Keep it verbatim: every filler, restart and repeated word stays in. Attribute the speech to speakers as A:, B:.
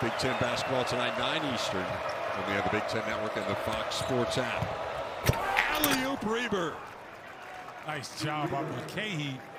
A: Big Ten basketball tonight, nine Eastern. And we have the Big Ten Network and the Fox Sports app. Alley-oop Reiber.
B: Nice job by Mulcahy.